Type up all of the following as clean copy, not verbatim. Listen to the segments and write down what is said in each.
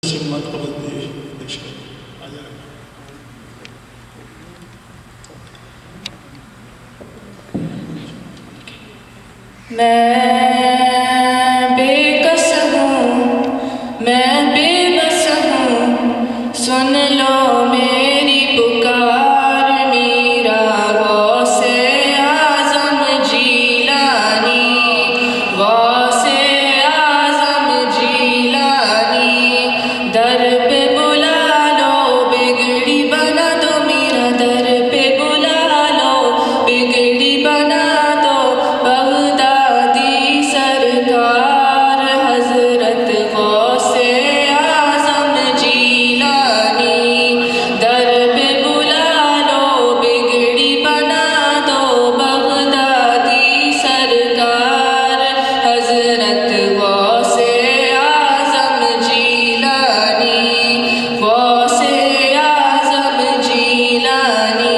سے منقبت بھی پیش کریں. میں بے کس ہوں، میں بے بس ہوں، سن لو میری پکار میرا غوث اعظم جیلانی، غوث اعظم جیلانی. در پہ بلا لو بگڑی بنا دو میرا، در پہ بلا لو بگڑی بنا دو. بغدادی سرکار حضرت غوث اعظم جیلانی، در پہ بلا لو بگڑی بنا دو. بغدادی سرکار حضرت غوث اعظم جیلانی، غوث اعظم جیلانی.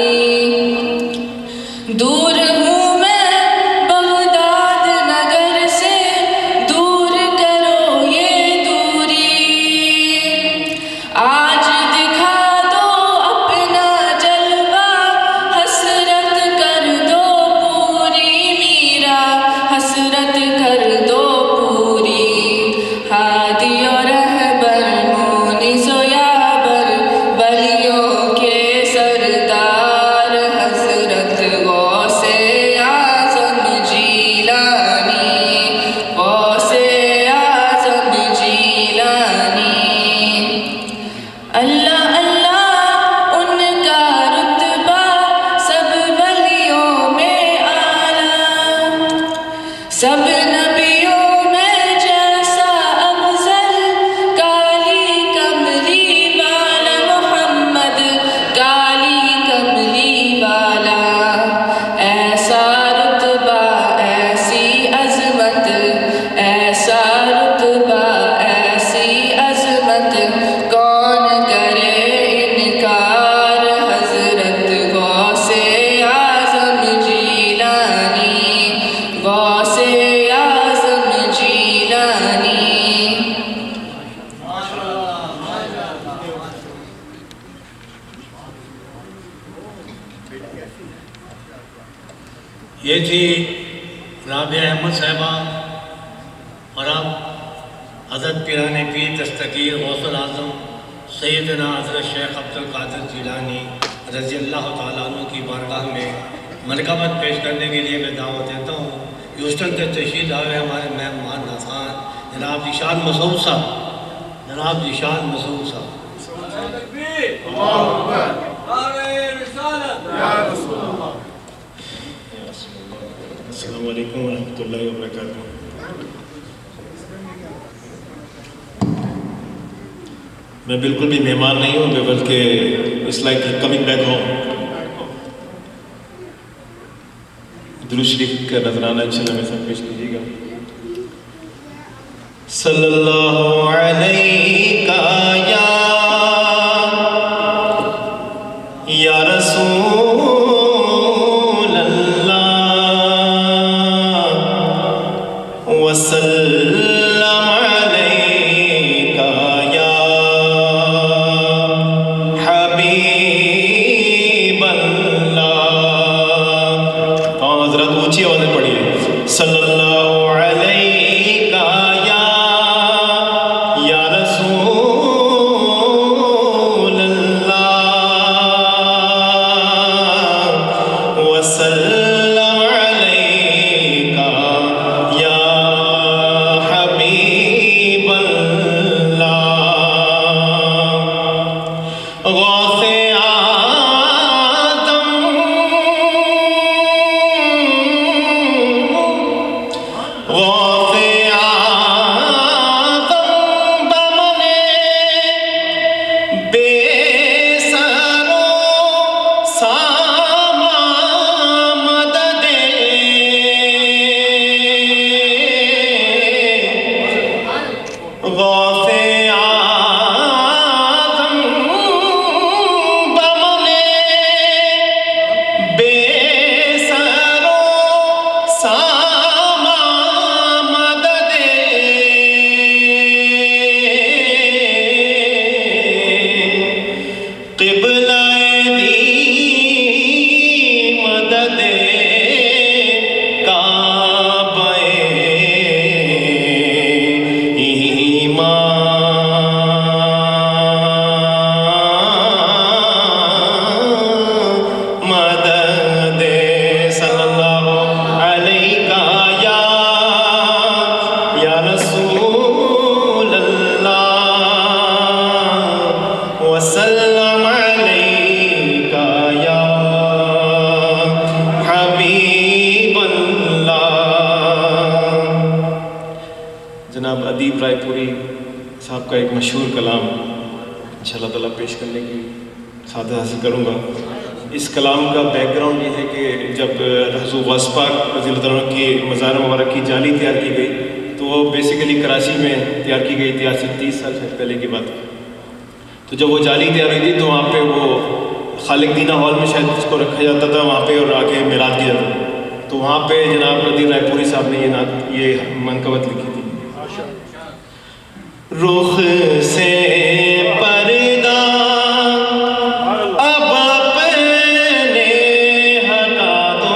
دور ہوں میں بغداد نگر سے، دور کرو یہ دوری. آج دکھا دو اپنا جلوہ، حسرت کر دو پوری میرا، حسرت کر دو پوری. ہادی و رہبر مونس و یابر ولیوں کے سردار حضرت غوث اعظم جیلانی، غوث اعظم جیلانی. اللہ اللہ ان کا رتبہ سب ولیوں میں اعلیٰ، سب نبیوں میں جیسا افضل. کالی کملی والا محمد، کالی کملی والا. ایسا رتبہ ایسی عظمت، ایسا رتبہ ایسی عظمت، کون کرے انکار. حضرت غوث اعظم جیلانی، غوث اعظم جیلانی. یہ تھی رابعہ احمد صاحبہ، اور اب حضرت پیران پیر دستگیر غوث العظم سیدنا حضرت شیخ عبد القادر جیلانی رضی اللہ تعالیٰ عنہ کی بارگاہ میں منقبت پیش کرنے کے لیے میں دعوت دیتا ہوں. ہیوسٹن سے تشریف لائے ہمارے مہمان نوازان جناب زیشان مسعود صاحب، جناب زیشان مسعود صاحب. السلام علیکم ورحمۃ اللہ وبرکاتہ. میں بالکل بھی مہمان نہیں ہوں، بلکہ it's like coming back home. درود شریف کا نذرانہ انشاءاللہ میں سب پیش کیجیے گا. صلی اللہ علیہ یا رسول اللہ وسلم علیک یا حبیب اللہ. حضرت اونچی آواز میں پڑھیے. صلی اللہ علیہ یا رسول کا ایک مشہور کلام انشاءاللہ تعالیٰ پیش کرنے کی سعادت حاصل کروں گا۔ اس کلام کا بیک گراؤنڈ یہ ہے کہ جب حضور غوث پاک رضی اللہ عنہ کی مزار مبارک کی جالی تیار کی گئی تو وہ بیسیکلی کراچی میں تیار کی گئی تھی، آج سے 30 سال پہلے کی بات۔ تو جب وہ جالی تیار ہوئی تھی تو وہاں پہ وہ خالق دینہ ہال میں شاید اس کو رکھا جاتا تھا وہاں پہ، اور آگے میلاد کیا جاتا تھا۔ تو وہاں پہ جناب ندیم رائے پوری صاحب نے یہ منقبت لکھی تھی۔ رخ سے پردہ اب اپنے ہٹا دو،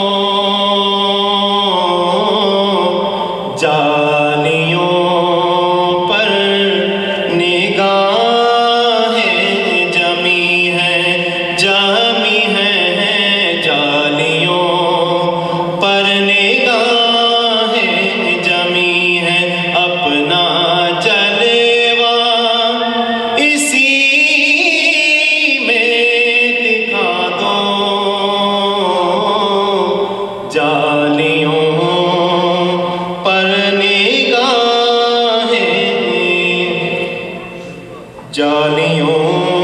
جالیوں پر نگاہیں جمی ہیں، جمی ہیں جالیوں پر نگاہیں جمی ہیں، اپنا جالیوں